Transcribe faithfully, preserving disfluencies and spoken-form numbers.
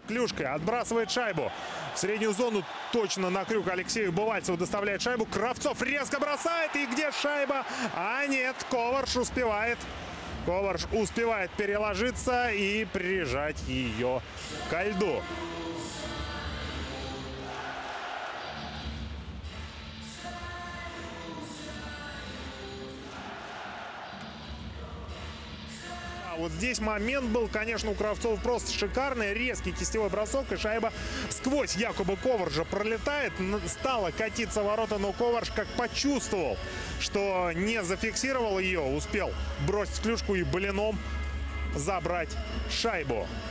клюшкой, отбрасывает шайбу в среднюю зону. Точно на крюк Алексею Бывальцеву доставляет шайбу. Кравцов резко бросает. И где шайба? А нет, Коварш успевает. Коварш успевает переложиться и прижать ее ко льду. Вот здесь момент был, конечно, у Кравцова просто шикарный. Резкий кистевой бросок, и шайба сквозь якобы Коваржа пролетает. Стала катиться в ворота, но Коварж как почувствовал, что не зафиксировал ее, успел бросить клюшку и блином забрать шайбу.